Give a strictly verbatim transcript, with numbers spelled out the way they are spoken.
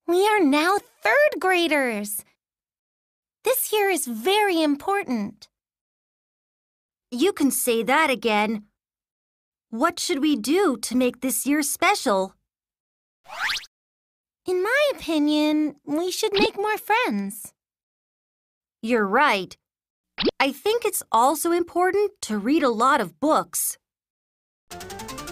We are now third graders. This year is very important. You can say that again. What should we do to make this year special? In my opinion, we should make more friends. You're right. I think it's also important to read a lot of books.